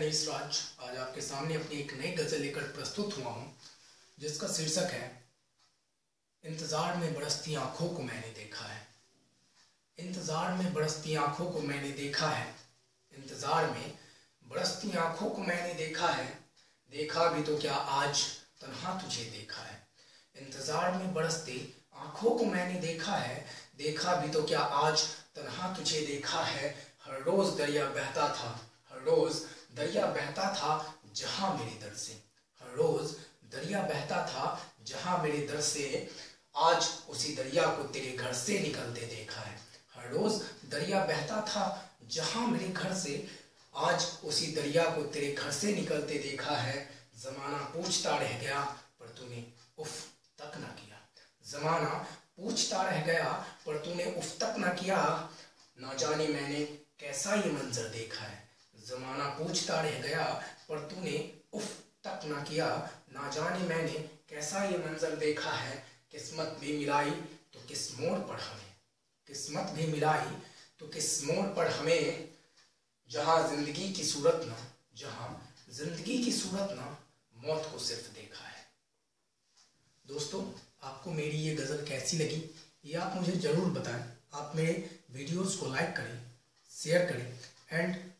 Rice राज आज आपके सामने अपनी एक नई गजल लेकर प्रस्तुत हुआ हूँ, जिसका शीर्षक है इंतजार में बरसती आंखों को मैंने देखा है। इंतजार में बरसती आंखों को मैंने देखा है, इंतजार में बरसती आंखों को मैंने देखा है, देखा भी तो क्या आज तन्हा तुझे देखा है। इंतजार में बरसती आंखों को मैंने देखा है, देखा भी तो क्या आज तन्हा तुझे देखा है। हर रोज दरिया बहता था, हर रोज दरिया बहता था जहां मेरे दर से, हर रोज दरिया बहता था जहां मेरे दर से, आज उसी दरिया को तेरे घर से निकलते देखा है। हर रोज दरिया बहता था जहां मेरे घर से, आज उसी दरिया को तेरे घर से निकलते देखा है। जमाना पूछता रह गया पर तूने उफ तक ना किया, जमाना पूछता रह गया पर तूने उफ तक ना किया। ना जाने मैंने कैसा ये मंजर देखा है, जमाना पूछता रह गया पर तूने उफ तक ना किया। ना जाने मैंने कैसा ये मंजर देखा है। किस्मत भी मिलाई तो किस मोड़ पर हमें, किस्मत भी मिलाई तो किस मोड़ पर हमें, जहां जिंदगी की सूरत ना, जहां जिंदगी की सूरत ना, मौत को सिर्फ देखा है। दोस्तों, आपको मेरी ये गज़ल कैसी लगी ये आप मुझे ज़रूर बताएं। आप मेरे वीडियोस को लाइक करें, शेयर करें एंड